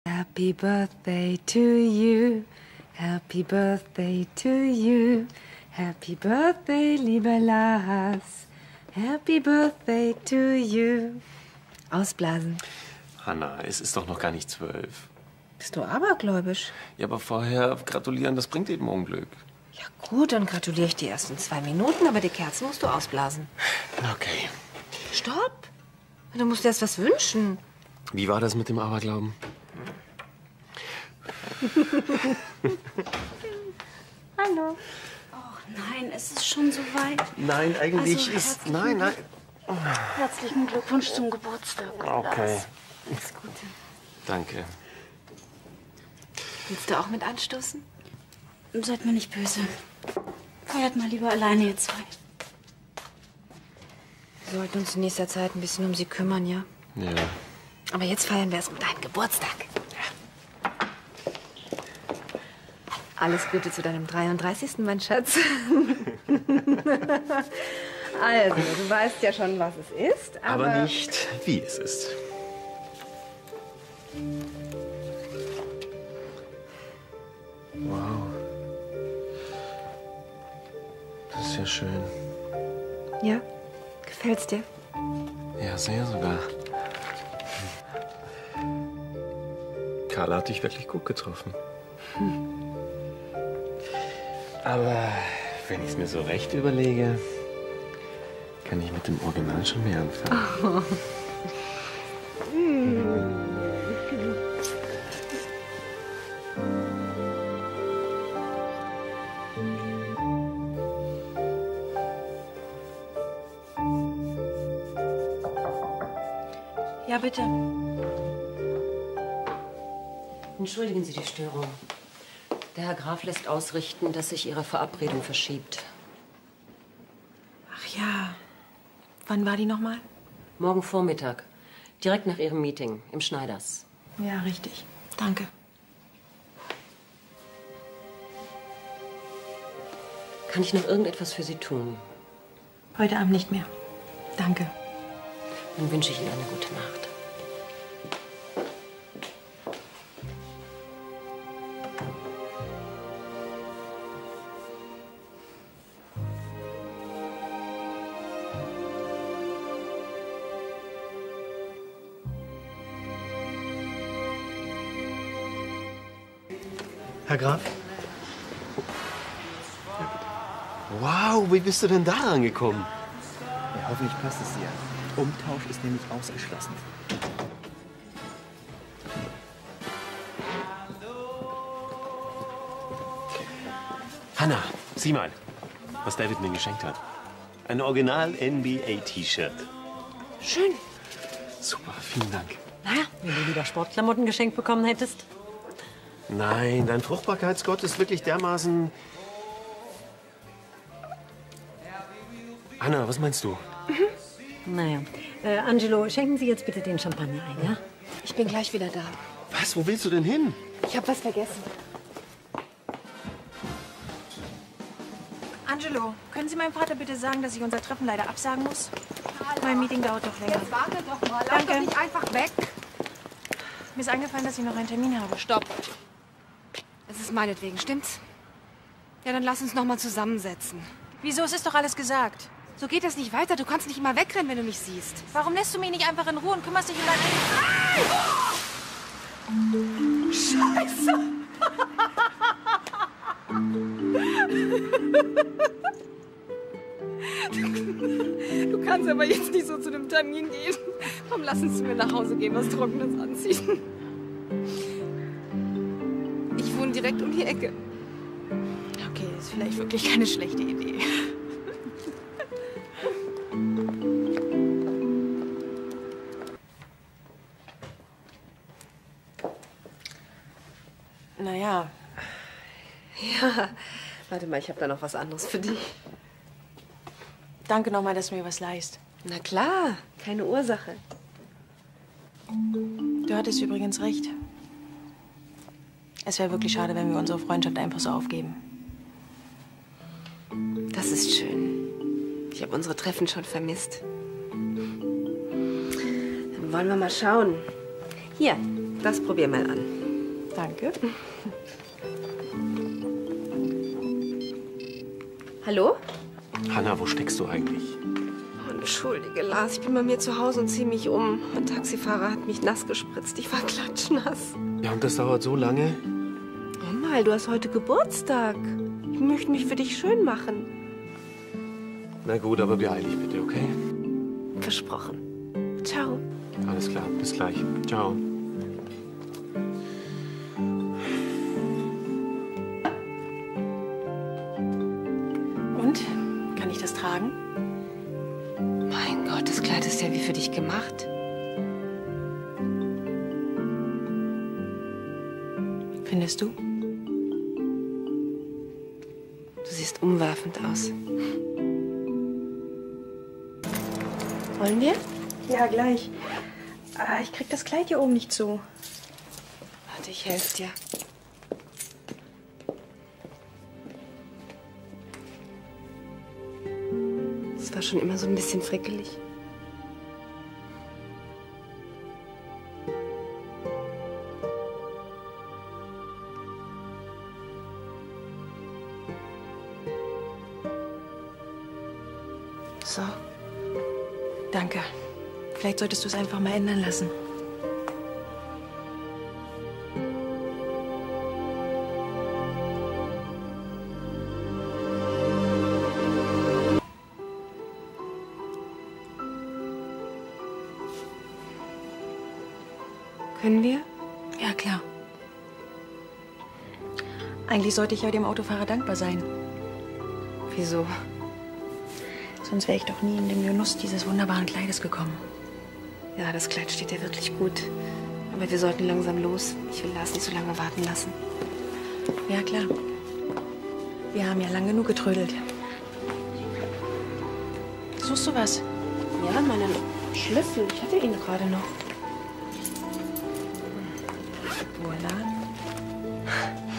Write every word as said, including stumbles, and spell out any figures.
Happy birthday to you. Happy birthday to you. Happy birthday, lieber Lars. Happy birthday to you. Ausblasen. Hanna, es ist doch noch gar nicht zwölf. Bist du abergläubisch? Ja, aber vorher gratulieren, das bringt eben Unglück. Ja gut, dann gratuliere ich die ersten zwei Minuten, aber die Kerzen musst du ausblasen. Okay. Stopp! Du musst dir erst was wünschen. Wie war das mit dem Aberglauben? Hallo. Och nein, es ist schon so weit. Nein, eigentlich Also, ist... Nein, nein. Herzlichen Glückwunsch zum Geburtstag. Okay. Alles Gute. Danke. Willst du auch mit anstoßen? Seid mir nicht böse. Feiert mal lieber alleine, ihr zwei. Wir sollten uns in nächster Zeit ein bisschen um sie kümmern, ja? Ja. Aber jetzt feiern wir erst mal deinen Geburtstag. Ja. Alles Gute zu deinem dreiunddreißigsten mein Schatz. Also, du weißt ja schon, was es ist, aber... Aber nicht, wie es ist. Wow. Das ist ja schön. Ja? Gefällt's dir? Ja, sehr sogar. Carla hat dich wirklich gut getroffen. Hm. Aber wenn ich es mir so recht überlege, kann ich mit dem Original schon mehr anfangen. Oh. Hm. Ja, bitte. Entschuldigen Sie die Störung. Der Herr Graf lässt ausrichten, dass sich Ihre Verabredung verschiebt. Ach ja. Wann war die nochmal? Morgen Vormittag. Direkt nach Ihrem Meeting im Schneiders. Ja, richtig. Danke. Kann ich noch irgendetwas für Sie tun? Heute Abend nicht mehr. Danke. Dann wünsche ich Ihnen eine gute Nacht. Herr Graf? Wow, wie bist du denn da angekommen? Ja, hoffentlich passt es dir. Umtausch ist nämlich ausgeschlossen. Hanna, sieh mal, was David mir geschenkt hat. Ein Original-N B A-T-Shirt. Schön. Super, vielen Dank. Na, wenn du lieber Sportklamotten geschenkt bekommen hättest. Nein, dein Fruchtbarkeitsgott ist wirklich dermaßen... Anna, was meinst du? Mhm. Naja. Äh, Angelo, schenken Sie jetzt bitte den Champagner ein, ja? Ich bin gleich wieder da. Was? Wo willst du denn hin? Ich habe was vergessen. Angelo, können Sie meinem Vater bitte sagen, dass ich unser Treffen leider absagen muss? Mein Meeting dauert doch länger. Jetzt warte doch mal. Lauf Danke. doch nicht einfach weg. Mir ist eingefallen, dass ich noch einen Termin habe. Stopp. Es ist meinetwegen, stimmt's? Ja, dann lass uns noch mal zusammensetzen. Wieso? Es ist doch alles gesagt. So geht das nicht weiter. Du kannst nicht immer wegrennen, wenn du mich siehst. Warum lässt du mich nicht einfach in Ruhe und kümmerst dich um dein... Oh! Scheiße! Du kannst aber jetzt nicht so zu dem Termin gehen. Komm, lass uns mir nach Hause gehen, was Trockenes anziehen. Ich wohne direkt um die Ecke. Okay, ist vielleicht wirklich keine schlechte Idee. Naja. Ja. Warte mal, ich habe da noch was anderes für dich. Danke nochmal, dass du mir was leihst. Na klar, keine Ursache. Du hattest übrigens recht. Es wäre wirklich schade, wenn wir unsere Freundschaft einfach so aufgeben. Das ist schön. Ich habe unsere Treffen schon vermisst. Dann wollen wir mal schauen. Hier, Das probier mal an. Danke. Hallo? Hanna, wo steckst du eigentlich? Oh, entschuldige, Lars, ich bin bei mir zu Hause und ziehe mich um. Mein Taxifahrer hat mich nass gespritzt. Ich war klatschnass. Ja, und das dauert so lange? Oh mal, du hast heute Geburtstag. Ich möchte mich für dich schön machen. Na gut, aber beeil dich bitte, okay? Versprochen. Ciao. Alles klar, bis gleich. Ciao. Und? Kann ich das tragen? Mein Gott, das Kleid ist ja wie für dich gemacht. Findest du? Du siehst umwerfend aus. Wollen wir? Ja, gleich. Ah, ich krieg das Kleid hier oben nicht zu. Warte, ich helfe dir. Es war schon immer so ein bisschen frickelig. So. Danke. Vielleicht solltest du es einfach mal ändern lassen. Können wir? Ja, klar. Eigentlich sollte ich ja dem Autofahrer dankbar sein. Wieso? Sonst wäre ich doch nie in den Genuss dieses wunderbaren Kleides gekommen. Ja, das Kleid steht dir wirklich gut. Aber wir sollten langsam los. Ich will Lars nicht so lange warten lassen. Ja, klar. Wir haben ja lang genug getrödelt. Suchst du was? Ja, meinen Schlüssel. Ich hatte ihn gerade noch. Voilà.